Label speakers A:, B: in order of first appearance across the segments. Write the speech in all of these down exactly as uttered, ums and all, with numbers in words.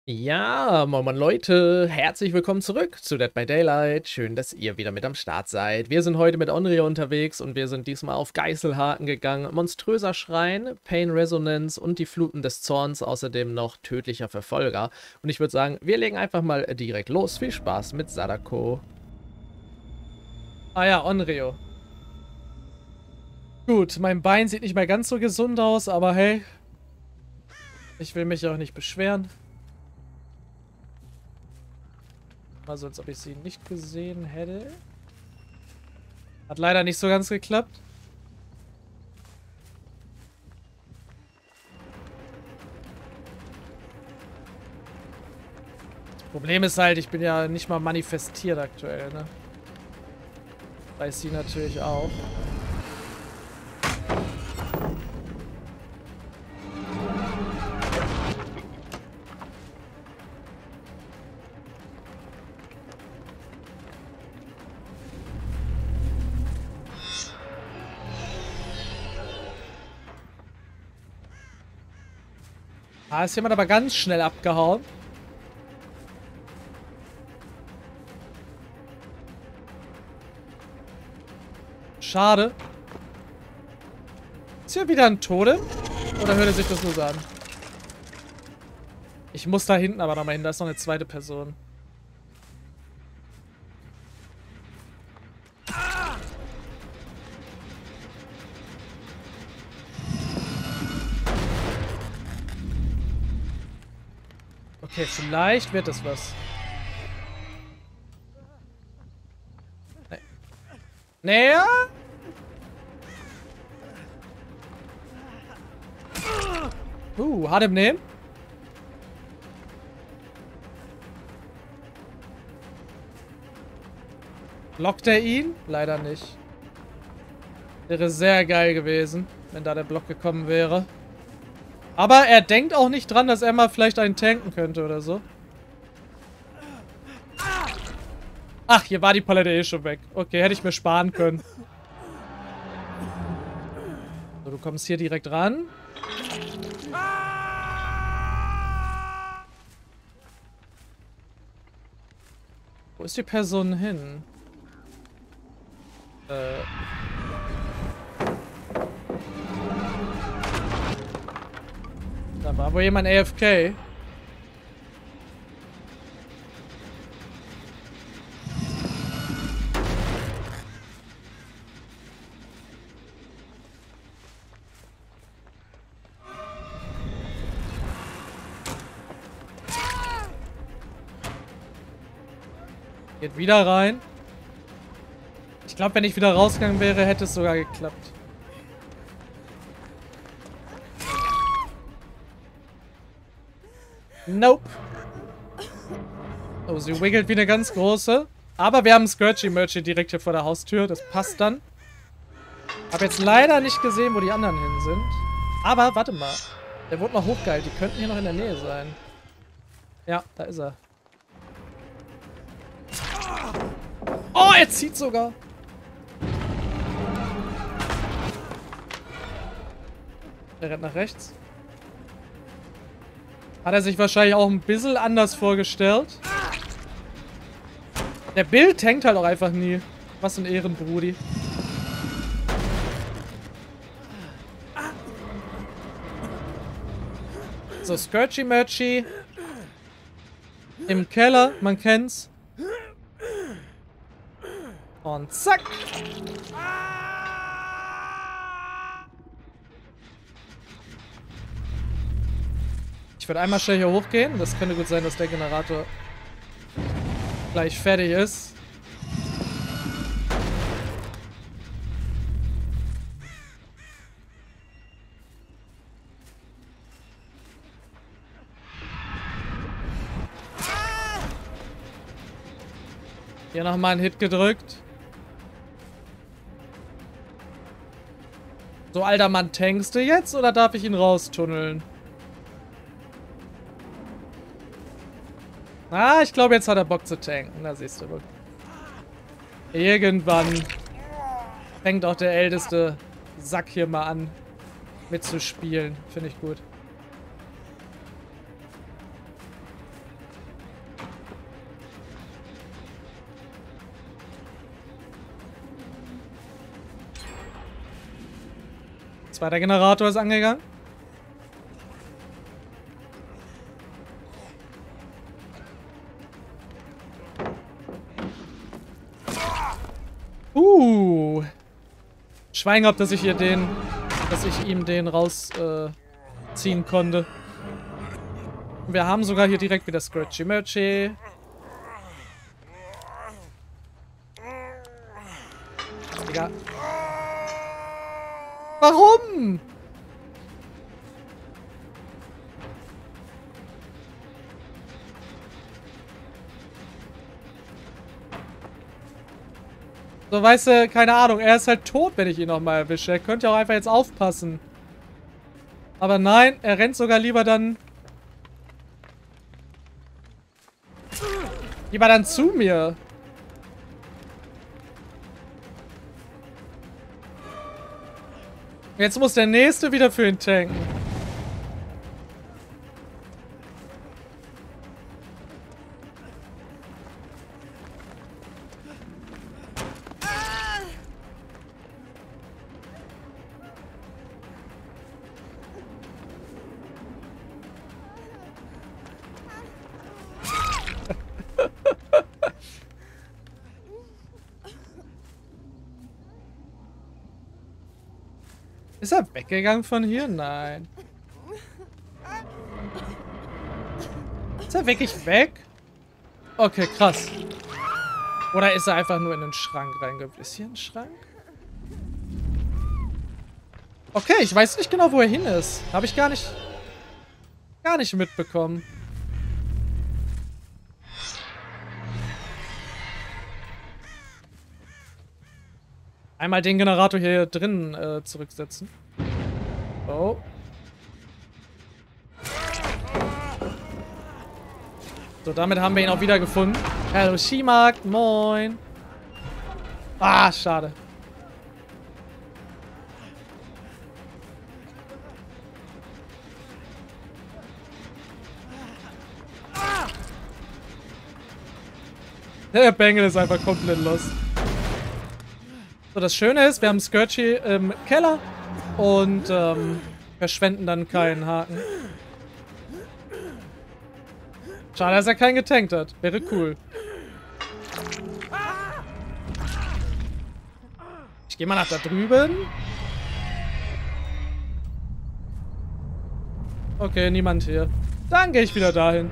A: Ja, moin moin Leute, herzlich willkommen zurück zu Dead by Daylight. Schön, dass ihr wieder mit am Start seid. Wir sind heute mit Onryo unterwegs und wir sind diesmal auf Geißelhaken gegangen. Monströser Schrein, Pain Resonance und die Fluten des Zorns, außerdem noch tödlicher Verfolger. Und ich würde sagen, wir legen einfach mal direkt los. Viel Spaß mit Sadako. Ah ja, Onryo. Gut, mein Bein sieht nicht mehr ganz so gesund aus, aber hey, ich will mich auch nicht beschweren. Mal so, als ob ich sie nicht gesehen hätte. Hat leider nicht so ganz geklappt. Das Problem ist halt, ich bin ja nicht mal manifestiert aktuell, ne? Weiß sie natürlich auch. Ah, ist jemand aber ganz schnell abgehauen. Schade. Ist hier wieder ein Totem? Oder hört er sich das nur so an? Ich muss da hinten aber nochmal hin. Da ist noch eine zweite Person. Okay, vielleicht wird das was. Nee. Näher? Uh, hart im Nehmen. Blockt er ihn? Leider nicht. Wäre sehr geil gewesen, wenn da der Block gekommen wäre. Aber er denkt auch nicht dran, dass er mal vielleicht einen tanken könnte oder so. Ach, hier war die Palette eh schon weg. Okay, hätte ich mir sparen können. So, du kommst hier direkt ran. Wo ist die Person hin? Äh... Da war wohl jemand A F K. Geht wieder rein. Ich glaube, wenn ich wieder rausgegangen wäre, hätte es sogar geklappt. Nope. Oh, sie wiggelt wie eine ganz große. Aber wir haben Scratchy Merchie direkt hier vor der Haustür. Das passt dann. Hab jetzt leider nicht gesehen, wo die anderen hin sind. Aber, warte mal. Der wurde noch hochgeheilt. Die könnten hier noch in der Nähe sein. Ja, da ist er. Oh, er zieht sogar. Er rennt nach rechts. Hat er sich wahrscheinlich auch ein bisschen anders vorgestellt. Der Bill tankt halt auch einfach nie. Was ein Ehrenbrudi. So, Scratchy Merchie. Im Keller, man kennt's. Und zack. Ich würde einmal schnell hier hochgehen. Das könnte gut sein, dass der Generator gleich fertig ist. Hier nochmal einen Hit gedrückt. So, alter Mann, tankst du jetzt oder darf ich ihn raustunneln? Ah, ich glaube, jetzt hat er Bock zu tanken. Da siehst du wohl. Irgendwann fängt auch der älteste Sack hier mal an mitzuspielen. Finde ich gut. Zweiter Generator ist angegangen. Uh. Schwein gehabt, dass ich hier den, dass ich ihm den rausziehen äh, konnte. Und wir haben sogar hier direkt wieder Scratchy Merchy. Digga. Warum? So, weißt du, keine Ahnung, er ist halt tot, wenn ich ihn nochmal erwische. Er könnte ja auch einfach jetzt aufpassen. Aber nein, er rennt sogar lieber dann... Lieber dann zu mir. Jetzt muss der Nächste wieder für ihn tanken. Ist er weggegangen von hier? Nein. Ist er wirklich weg? Okay, krass. Oder ist er einfach nur in den Schrank reingehüpft? Ist hier ein Schrank? Okay, ich weiß nicht genau, wo er hin ist. Habe ich gar nicht... gar nicht mitbekommen. Einmal den Generator hier drin äh, zurücksetzen. Oh. So, damit haben wir ihn auch wieder gefunden. Hallo, Shimak. Moin. Ah, schade. Der Bengel ist einfach komplett los. So, das Schöne ist, wir haben Scratchy im Keller und ähm, verschwenden dann keinen Haken. Schade, dass er keinen getankt hat. Wäre cool. Ich gehe mal nach da drüben. Okay, niemand hier. Dann gehe ich wieder dahin.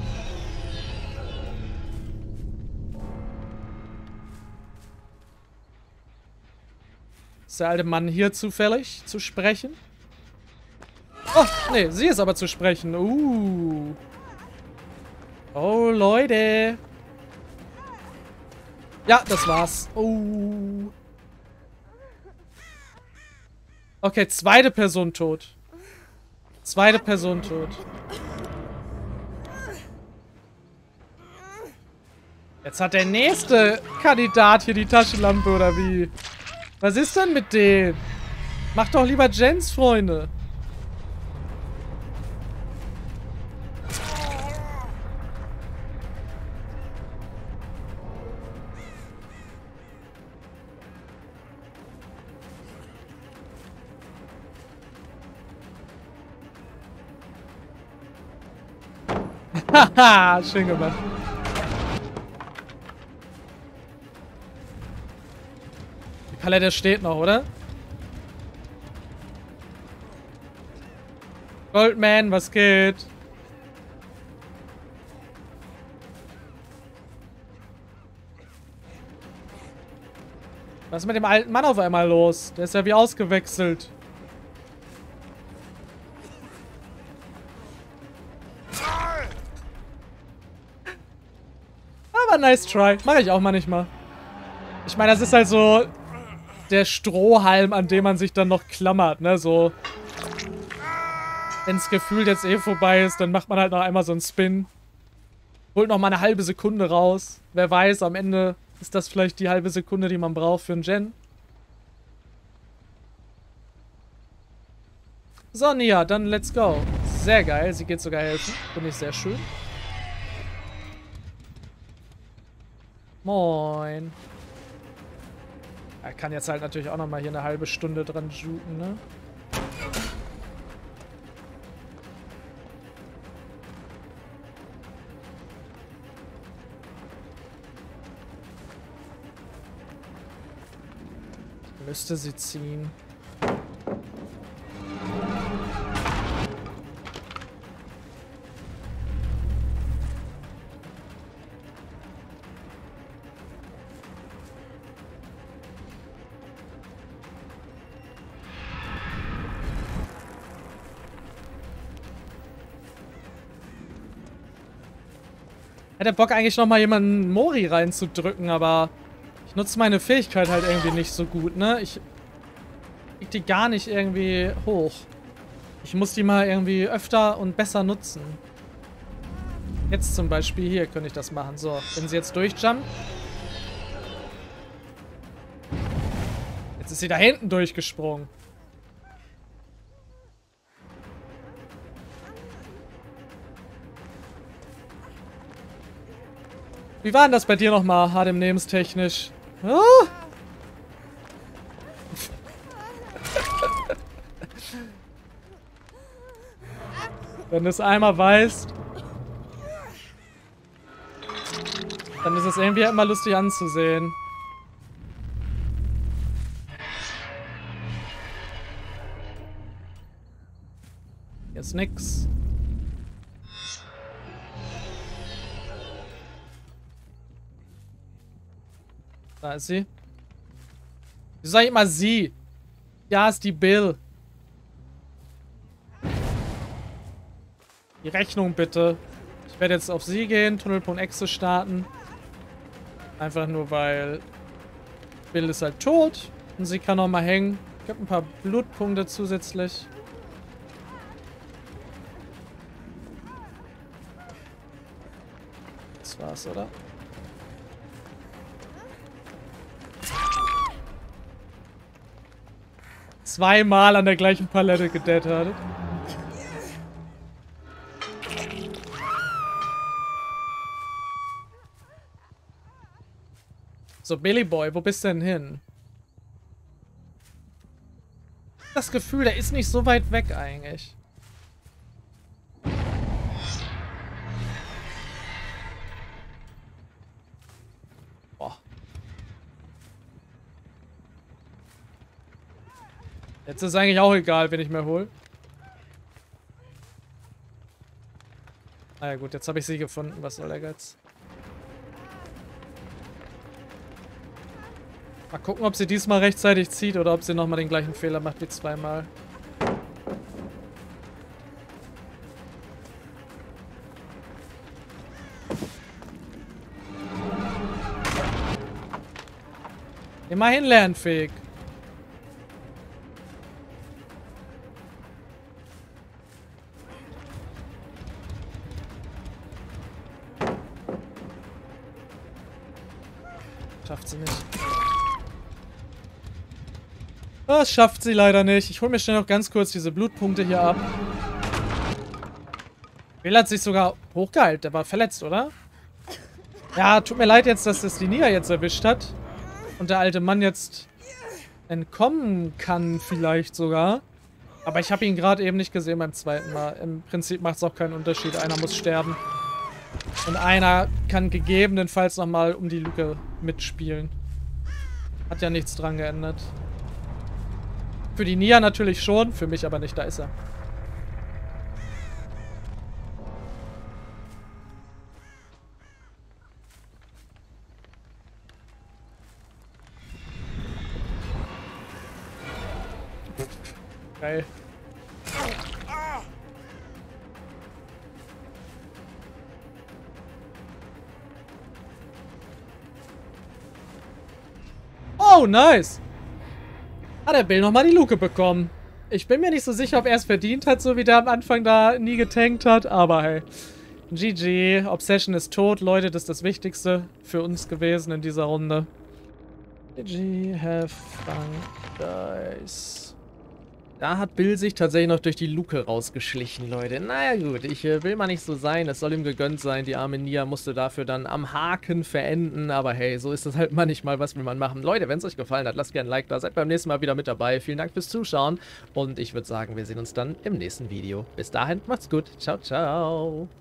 A: Ist der alte Mann hier zufällig zu sprechen? Oh, nee, sie ist aber zu sprechen. Uh. Oh, Leute. Ja, das war's. Oh. Okay, zweite Person tot. Zweite Person tot. Jetzt hat der nächste Kandidat hier die Taschenlampe, oder wie? Was ist denn mit dem? Mach doch lieber Jens, Freunde. Haha, schön gemacht. Die Palette steht noch, oder? Goldman, was geht? Was ist mit dem alten Mann auf einmal los? Der ist ja wie ausgewechselt. Aber nice try. Mache ich auch manchmal. Ich meine, das ist halt so der Strohhalm, an dem man sich dann noch klammert, ne? So. Wenn das Gefühl jetzt eh vorbei ist, dann macht man halt noch einmal so einen Spin. Holt noch mal eine halbe Sekunde raus. Wer weiß, am Ende ist das vielleicht die halbe Sekunde, die man braucht für einen Gen. So, Nia, dann let's go. Sehr geil, sie geht sogar helfen. Finde ich sehr schön. Moin. Er kann jetzt halt natürlich auch noch mal hier eine halbe Stunde dran shooten, ne? Müsste sie ziehen. Hätte Bock eigentlich nochmal jemanden Mori reinzudrücken, aber ich nutze meine Fähigkeit halt irgendwie nicht so gut, ne? Ich krieg die gar nicht irgendwie hoch. Ich muss die mal irgendwie öfter und besser nutzen. Jetzt zum Beispiel hier könnte ich das machen. So, wenn sie jetzt durchjumpt. Jetzt ist sie da hinten durchgesprungen. Wie war denn das bei dir nochmal, hart im Lebenstechnisch? Ah! Wenn du es einmal weißt, dann ist es irgendwie immer lustig anzusehen. Hier ist nix. Da ist sie. Wieso sag ich immer sie? Ja, ist die Bill. Die Rechnung bitte. Ich werde jetzt auf sie gehen, Tunnel.exe starten. Einfach nur, weil Bill ist halt tot. Und sie kann noch mal hängen. Ich habe ein paar Blutpunkte zusätzlich. Das war's, oder? Zweimal an der gleichen Palette gedettert. So, Billy Boy, wo bist du denn hin? Das Gefühl, der ist nicht so weit weg eigentlich. Boah. Jetzt ist eigentlich auch egal, wen ich mir hole. Naja gut, jetzt habe ich sie gefunden. Was soll der Geiz? Mal gucken, ob sie diesmal rechtzeitig zieht oder ob sie nochmal den gleichen Fehler macht wie zweimal. Immerhin lernfähig. Schafft sie nicht. Das schafft sie leider nicht. Ich hole mir schnell noch ganz kurz diese Blutpunkte hier ab. Bill hat sich sogar hochgeheilt. Der war verletzt, oder? Ja, tut mir leid jetzt, dass das die Nia jetzt erwischt hat. Und der alte Mann jetzt entkommen kann vielleicht sogar. Aber ich habe ihn gerade eben nicht gesehen beim zweiten Mal. Im Prinzip macht es auch keinen Unterschied. Einer muss sterben. Und einer kann gegebenenfalls nochmal um die Luke mitspielen. Hat ja nichts dran geändert. Für die Nia natürlich schon, für mich aber nicht. Da ist er. Geil. Oh, nice. Hat der Bill nochmal die Luke bekommen. Ich bin mir nicht so sicher, ob er es verdient hat, so wie der am Anfang da nie getankt hat, aber hey. G G. Obsession ist tot, Leute, das ist das Wichtigste für uns gewesen in dieser Runde. G G, have fun, guys. Da hat Bill sich tatsächlich noch durch die Luke rausgeschlichen, Leute. Naja gut, ich äh, will mal nicht so sein. Es soll ihm gegönnt sein. Die arme Nia musste dafür dann am Haken verenden. Aber hey, so ist das halt manchmal. Was will man machen? Leute, wenn es euch gefallen hat, lasst gerne ein Like da. Seid beim nächsten Mal wieder mit dabei. Vielen Dank fürs Zuschauen. Und ich würde sagen, wir sehen uns dann im nächsten Video. Bis dahin, macht's gut. Ciao, ciao.